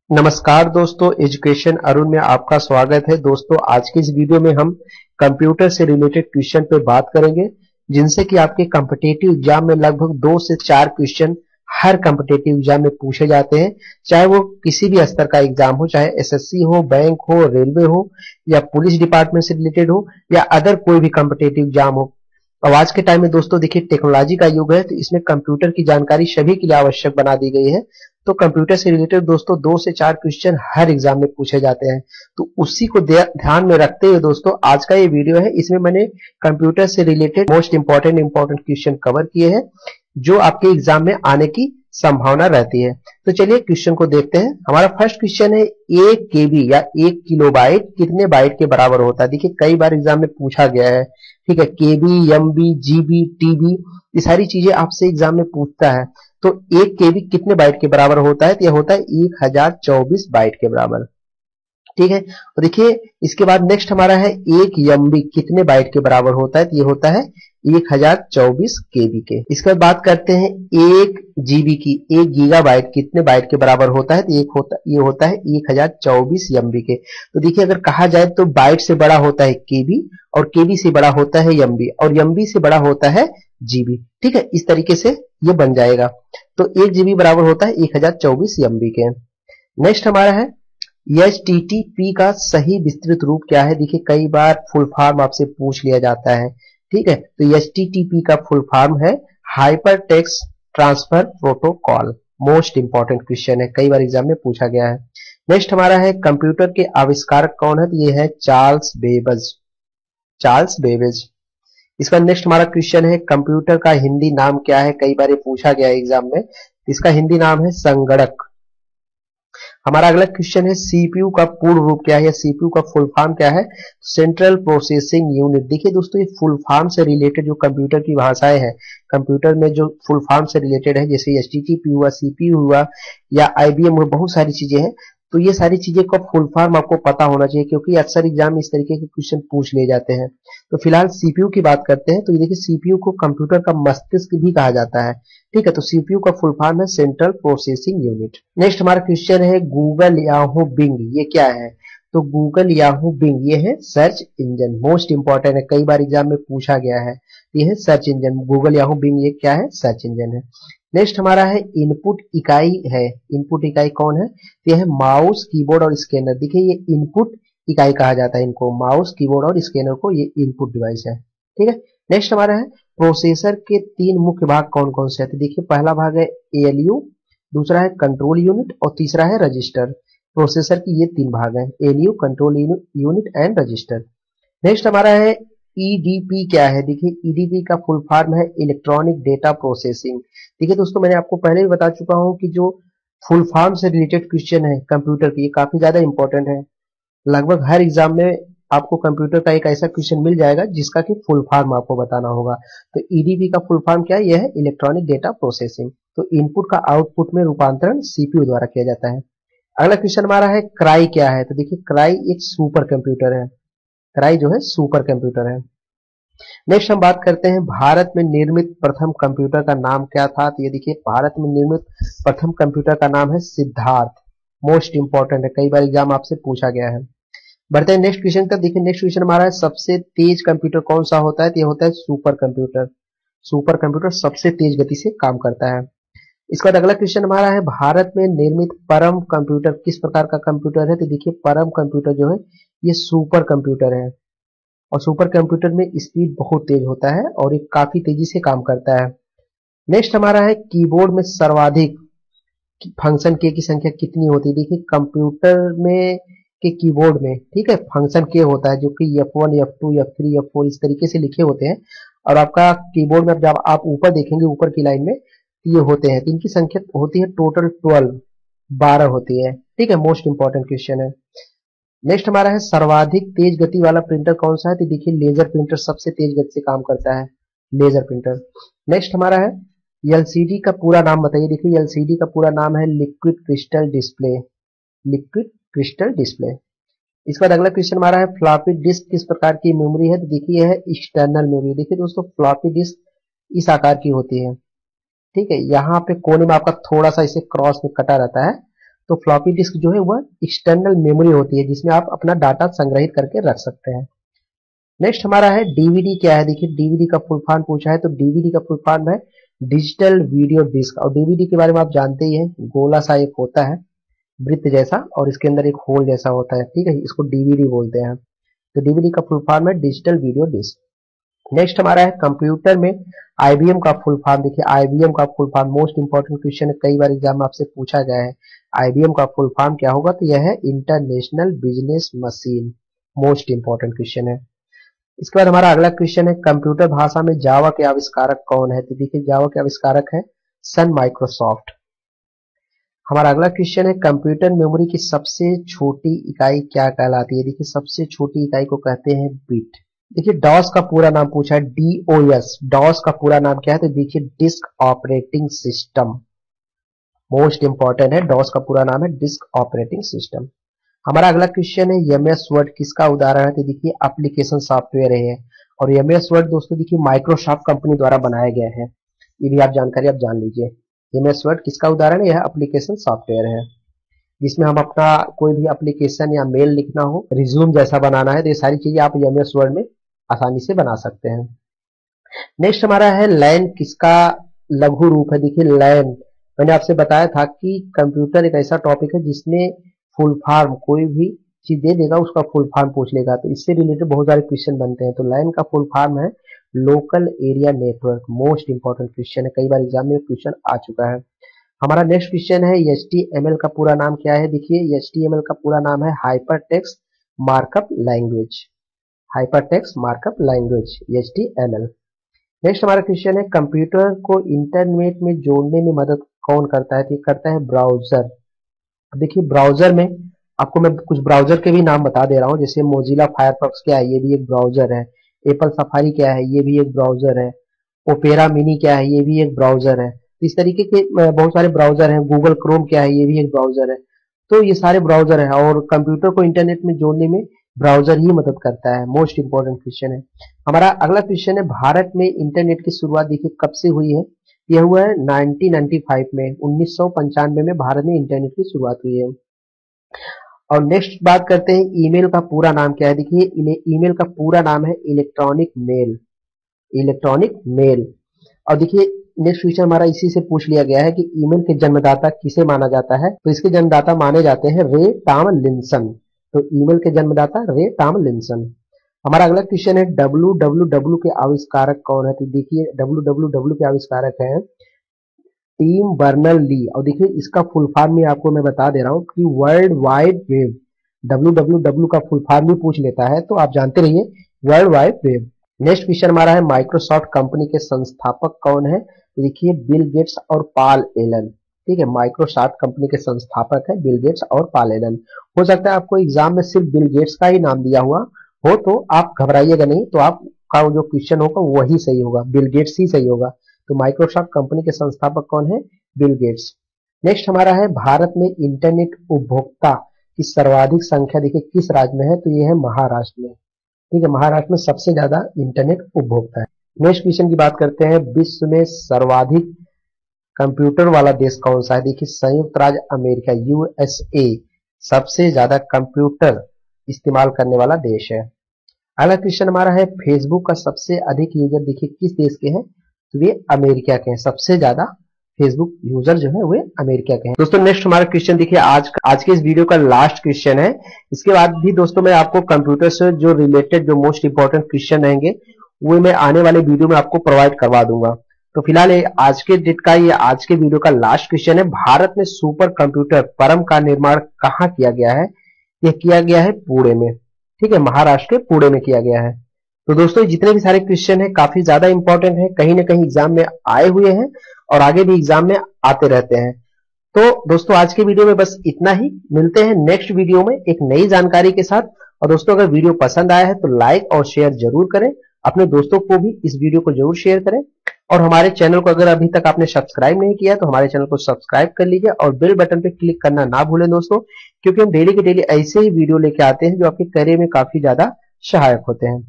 नमस्कार दोस्तों, एजुकेशन अरुण में आपका स्वागत है। दोस्तों, आज के इस वीडियो में हम कंप्यूटर से रिलेटेड क्वेश्चन पे बात करेंगे, जिनसे कि आपके कॉम्पिटिटिव एग्जाम में लगभग 2 से 4 क्वेश्चन हर कॉम्पिटिटिव एग्जाम में पूछे जाते हैं। चाहे वो किसी भी स्तर का एग्जाम हो, चाहे एसएससी हो, बैंक हो, रेलवे हो या पुलिस डिपार्टमेंट से रिलेटेड हो या अदर कोई भी कॉम्पिटिटिव एग्जाम हो। अब आज के टाइम में दोस्तों देखिए, टेक्नोलॉजी का युग है, तो इसमें कंप्यूटर की जानकारी सभी के लिए आवश्यक बना दी गई है। तो कंप्यूटर से रिलेटेड दोस्तों 2 से 4 क्वेश्चन हर एग्जाम में पूछे जाते हैं। तो उसी को ध्यान में रखते हुए दोस्तों आज का ये वीडियो है, इसमें मैंने कंप्यूटर से related most important question cover किए हैं जो आपके एग्जाम में आने की संभावना रहती है। तो चलिए क्वेश्चन को देखते हैं। हमारा फर्स्ट क्वेश्चन है, 1 केबी या 1 किलोबाइट कितने बाइट के बराबर होता है। देखिए, कई बार एग्जाम में पूछा गया है, ठीक है। केबी, एमबी, जीबी, टीबी, ये सारी चीजें आपसे एग्जाम में पूछता है। तो 1 केबी कितने बाइट के बराबर होता है, तो यह होता है 1024 बाइट के बराबर, ठीक है। और देखिए इसके बाद नेक्स्ट हमारा है 1 एमबी कितने बाइट के बराबर होता है, तो ये होता है 1024 केबी के। इसके बाद बात करते हैं 1 जीबी की, 1 गीगाबाइट कितने बाइट के बराबर होता है, तो ये होता है 1024 एमबी के। तो देखिए, अगर कहा जाए तो बाइट से बड़ा होता है केबी और केबी से बड़ा होता है एमबी और एमबी से बड़ा होता है जीबी, ठीक है। इस तरीके से ये बन जाएगा। तो 1 जीबी बराबर होता है 1024 एमबी के। नेक्स्ट हमारा है एचटीटीपी का सही विस्तृत रूप क्या है। देखिए, कई बार फुल फॉर्म आपसे पूछ लिया जाता है, ठीक है। तो एचटीटीपी का फुल फॉर्म है hypertext transfer protocol. Most important question है, कई बार एग्जाम में पूछा गया है। नेक्स्ट हमारा है कंप्यूटर के आविष्कारक कौन है, तो ये है चार्ल्स बेबेज। इसका नेक्स्ट हमारा क्वेश्चन है, कंप्यूटर का हिंदी नाम क्या है। कई बार ये पूछा गया है एग्जाम में। इसका हिंदी नाम है संगणक। हमारा अगला क्वेश्चन है, सीपीयू का पूर्ण रूप क्या है या सीपीयू का फुल फॉर्म क्या है। Central processing unit. देखिए दोस्तों, ये फुल फॉर्म से रिलेटेड जो कंप्यूटर की भाषाएं हैं, कंप्यूटर में जो फुल फॉर्म से रिलेटेड है, जैसे एचटीटीपी हुआ, सीपीयू हुआ या आईबीएम हुआ, बहुत सारी चीजें हैं। तो ये सारी चीजें का फुल फॉर्म आपको पता होना चाहिए, क्योंकि अक्सर एग्जाम में इस तरीके के क्वेश्चन पूछ लिए जाते हैं। तो फिलहाल सीपीयू की बात करते हैं। तो ये देखिए, सीपीयू को कंप्यूटर का मस्तिष्क भी कहा जाता है, ठीक है। तो सीपीयू का फुल फॉर्म है सेंट्रल प्रोसेसिंग यूनिट। नेक्स्ट हमारा क्वेश्चन है, गूगल याहू बिंग ये क्या है। तो गूगल याहू बिंग ये है सर्च इंजन। मोस्ट इंपॉर्टेंट है, कई बार एग्जाम में पूछा गया है। ये है search engine. Google Yahoo Bing ये क्या है, सर्च इंजन है। नेक्स्ट हमारा है इनपुट इकाई है। इनपुट इकाई कौन है, तो यह है माउस, कीबोर्ड और स्कैनर। देखिए, ये इनपुट इकाई कहा जाता है इनको, माउस, कीबोर्ड और स्कैनर को, ये इनपुट डिवाइस है, ठीक है। नेक्स्ट हमारा है प्रोसेसर के 3 मुख्य भाग कौन कौन से हैं। तो देखिए, पहला भाग है एएलयू, दूसरा है कंट्रोल यूनिट और तीसरा है रजिस्टर। प्रोसेसर की ये 3 भाग हैं, ALU, control unit and register. Next हमारा है ईडीपी क्या है। देखिए, ईडीपी का फुल फॉर्म है इलेक्ट्रॉनिक डेटा प्रोसेसिंग। देखिए दोस्तों, मैंने आपको पहले भी बता चुका हूं कि जो फुल फॉर्म से रिलेटेड क्वेश्चन है कंप्यूटर की, ये काफी ज्यादा इंपॉर्टेंट है। लगभग हर एग्जाम में आपको कंप्यूटर का एक ऐसा क्वेश्चन मिल जाएगा जिसका कि फुल फॉर्म आपको बताना होगा। तो ईडीपी का फुल फॉर्म क्या है, यह है इलेक्ट्रॉनिक डेटा प्रोसेसिंग। तो इनपुट का आउटपुट में रूपांतरण सीपीयू द्वारा किया जाता है। अगला क्वेश्चन हमारा है क्राई क्या है। तो देखिए, क्राई एक सुपर कंप्यूटर है। क्राई जो है सुपर कंप्यूटर है। नेक्स्ट हम बात करते हैं, भारत में निर्मित प्रथम कंप्यूटर का नाम क्या था। तो ये देखिए, भारत में निर्मित प्रथम कंप्यूटर का नाम है सिद्धार्थ। मोस्ट इंपॉर्टेंट है, कई बार एग्जाम आपसे पूछा गया है। बढ़ते हैं नेक्स्ट क्वेश्चन तक। देखिए, नेक्स्ट क्वेश्चन हमारा है, सबसे तेज कंप्यूटर कौन सा होता है। तो ये होता है सुपर कंप्यूटर। सुपर कंप्यूटर सबसे तेज गति से काम करता है। इसके बाद अगला क्वेश्चन हमारा है, भारत में निर्मित परम कंप्यूटर किस प्रकार का कंप्यूटर है। तो देखिए, परम कंप्यूटर जो है ये सुपर कंप्यूटर है और सुपर कंप्यूटर में स्पीड बहुत तेज होता है और ये काफी तेजी से काम करता है। नेक्स्ट हमारा है, कीबोर्ड में सर्वाधिक फंक्शन के की संख्या कितनी होती है। देखिए, कंप्यूटर में के कीबोर्ड में, ठीक है, फंक्शन के होता है जो कि F1, F2, F3, F4 इस तरीके से लिखे होते हैं। और आपका कीबोर्ड में जब आप ऊपर देखेंगे, ऊपर की लाइन में ये होते हैं, तो इनकी संख्या होती है टोटल 12 होती है, ठीक है। मोस्ट इंपॉर्टेंट क्वेश्चन है। नेक्स्ट हमारा है, सर्वाधिक तेज गति वाला प्रिंटर कौन सा है। तो देखिए, लेजर प्रिंटर सबसे तेज गति से काम करता है, लेजर प्रिंटर। नेक्स्ट हमारा है, एलसीडी का पूरा नाम बताइए। देखिए, एलसीडी का पूरा नाम है liquid crystal display. Liquid crystal display. इसके बाद अगला क्वेश्चन हमारा है, फ्लॉपी डिस्क किस प्रकार की मेमोरी है। तो देखिए, यह है एक्सटर्नल मेमोरी। देखिए दोस्तों, फ्लॉपी डिस्क इस आकार की होती है, ठीक है। यहाँ पे कोने में आपका थोड़ा सा इसे क्रॉस में कटा रहता है, तो फ्लॉपी डिस्क जो है वह एक्सटर्नल मेमोरी होती है जिसमें आप अपना डाटा संग्रहित करके रख सकते हैं। नेक्स्ट हमारा है डीवीडी क्या है। देखिए डीवीडी का फुल फॉर्म पूछा है, तो डीवीडी का फुल फॉर्म है डिजिटल वीडियो डिस्क। और डीवीडी के बारे में आप जानते ही हैं, गोला सा एक होता है वृत्त जैसा और इसके अंदर एक होल जैसा होता है, ठीक है, इसको डीवीडी बोलते हैं। तो डीवीडी का फुल फॉर्म है डिजिटल वीडियो डिस्क। नेक्स्ट हमारा है कंप्यूटर में आईबीएम का फुल फॉर्म। देखिए आईबीएम का full form most important question है, कई बार एग्जाम में आपसे पूछा गया है आईबीएम का फुल फॉर्म क्या होगा, तो यह है international business machine. Most important question है। इसके बाद हमारा अगला क्वेश्चन है कंप्यूटर भाषा में जावा के आविष्कारक कौन है। तो देखिए जावा के आविष्कारक है सन माइक्रोसॉफ्ट। हमारा अगला क्वेश्चन है कंप्यूटर मेमोरी की सबसे छोटी इकाई क्या कहलाती है। देखिए सबसे छोटी इकाई को कहते हैं बिट। देखिए डॉस का पूरा नाम पूछा है, डीओएस, डॉस का पूरा नाम क्या है, तो देखिए disk operating system. Most important है, डॉस का पूरा नाम है डिस्क ऑपरेटिंग सिस्टम। हमारा अगला क्वेश्चन है एमएस वर्ड किसका उदाहरण है। तो देखिए एप्लीकेशन सॉफ्टवेयर है और एमएस वर्ड दोस्तों देखिए माइक्रोसॉफ्ट कंपनी द्वारा बनाया गया है, ये भी आप जानकारी आप जान लीजिए। एमएस वर्ड किसका उदाहरण है, यह एप्लीकेशन सॉफ्टवेयर है जिसमें हम अपना कोई भी एप्लीकेशन या मेल लिखना हो, रिज्यूम जैसा बनाना है, तो ये सारी चीजें आप एमएस वर्ड में आसानी से बना सकते हैं। नेक्स्ट हमारा है लैन किसका लघु रूप है। देखिए लैन मैंने आपसे बताया था कि कंप्यूटर एक ऐसा टॉपिक है जिसमें फुल फॉर्म कोई भी चीज दे देगा उसका फुल फॉर्म पूछ लेगा, तो इससे रिलेटेड बहुत सारे क्वेश्चन बनते हैं। तो लैन का फुल फॉर्म है local area network. Most important question है, कई बार एग्जाम में क्वेश्चन आ चुका है। हमारा नेक्स्ट क्वेश्चन है एचटीएमएल का पूरा नाम क्या है। देखिए एचटीएमएल का पूरा नाम है hypertext markup language. Hypertext markup language HTML. Next हमारा क्वेश्चन है कंप्यूटर को इंटरनेट में जोड़ने में मदद कौन करता है। तो करता है ब्राउजर। देखिए ब्राउजर में आपको मैं कुछ ब्राउजर के भी नाम बता दे रहा हूँ, जैसे मोजिला फायरफॉक्स क्या है, ये भी एक ब्राउजर है। एप्पल सफारी क्या है, ये भी एक ब्राउजर है। ओपेरा मिनी क्या है, ये भी एक ब्राउजर है। इस तरीके के बहुत सारे ब्राउजर हैं। गूगल क्रोम क्या है, ये भी एक ब्राउजर है। तो ये सारे ब्राउजर है और कंप्यूटर को इंटरनेट में जोड़ने में ब्राउजर ही मदद करता है। मोस्ट इंपॉर्टेंट क्वेश्चन है। हमारा अगला क्वेश्चन है भारत में इंटरनेट की शुरुआत देखिए कब से हुई है। यह हुआ है 1995 में, 1995 में भारत में इंटरनेट की शुरुआत हुई है। और नेक्स्ट बात करते हैं ईमेल का पूरा नाम क्या है। देखिए ईमेल का पूरा नाम है इलेक्ट्रॉनिक मेल। Electronic mail. और देखिए नेक्स्ट क्वेश्चन हमारा इसी से पूछ लिया गया है कि ईमेल के जन्मदाता किसे माना जाता है। तो इसके जन्मदाता माने जाते हैं रे टॉमलिंसन। तो ईमेल के जन्मदाता रे टॉमलिंसन। हमारा अगला क्वेश्चन है www के आविष्कारक कौन है। तो देखिए www के आविष्कारक हैं टिम बर्नर ली। और देखिए इसका फुल फॉर्म में आपको मैं बता दे रहा हूँ कि वर्ल्ड वाइड वेब। www का फुल फॉर्म भी पूछ लेता है, तो आप जानते रहिए world wide web. Next question हमारा है माइक्रोसॉफ्ट कंपनी के संस्थापक कौन है। देखिए बिल गेट्स और पॉल एलन। ठीक है, माइक्रोसॉफ्ट कंपनी के संस्थापक है बिल गेट्स और पॉल एलन। हो सकता है आपको एग्जाम में सिर्फ बिल गेट्स का ही नाम दिया हुआ हो, तो आप घबराइएगा नहीं, तो आपका जो क्वेश्चन होगा वही सही होगा, बिल गेट्स ही सही होगा। तो माइक्रोसॉफ्ट कंपनी के संस्थापक कौन है, बिल गेट्स। नेक्स्ट हमारा है भारत में इंटरनेट उपभोक्ता की सर्वाधिक संख्या देखिए किस राज्य में है। तो ये है महाराष्ट्र में। ठीक है, महाराष्ट्र में सबसे ज्यादा इंटरनेट उपभोक्ता है। नेक्स्ट क्वेश्चन की बात करते हैं विश्व में सर्वाधिक कंप्यूटर वाला देश कौन सा है। देखिए संयुक्त राज्य अमेरिका यूएसए सबसे ज्यादा कंप्यूटर इस्तेमाल करने वाला देश है। अगला क्वेश्चन हमारा है फेसबुक का सबसे अधिक यूजर देखिए किस देश के हैं। तो वे अमेरिका के हैं, सबसे ज्यादा फेसबुक यूजर जो है वे अमेरिका के हैं। दोस्तों नेक्स्ट हमारा क्वेश्चन देखिए आज के इस वीडियो का लास्ट क्वेश्चन है। इसके बाद भी दोस्तों मैं आपको कंप्यूटर से जो रिलेटेड जो मोस्ट इंपॉर्टेंट क्वेश्चन रहेंगे वो मैं आने वाले वीडियो में आपको प्रोवाइड करवा दूंगा। तो फिलहाल आज के डेट का ये आज के वीडियो का लास्ट क्वेश्चन है भारत में सुपर कंप्यूटर परम का निर्माण कहाँ किया गया है। यह किया गया है पुणे में। ठीक है, महाराष्ट्र के पुणे में किया गया है। तो दोस्तों जितने भी सारे क्वेश्चन है काफी ज्यादा इंपॉर्टेंट है, कहीं ना कहीं एग्जाम में आए हुए हैं और आगे भी एग्जाम में आते रहते हैं। तो दोस्तों आज के वीडियो में बस इतना ही। मिलते हैं नेक्स्ट वीडियो में एक नई जानकारी के साथ। और दोस्तों अगर वीडियो पसंद आया है तो लाइक और शेयर जरूर करें, अपने दोस्तों को भी इस वीडियो को जरूर शेयर करें। और हमारे चैनल को अगर अभी तक आपने सब्सक्राइब नहीं किया तो हमारे चैनल को सब्सक्राइब कर लीजिए और बेल बटन पे क्लिक करना ना भूलें दोस्तों, क्योंकि हम डेली के डेली ऐसे ही वीडियो लेके आते हैं जो आपके करियर में काफी ज्यादा सहायक होते हैं।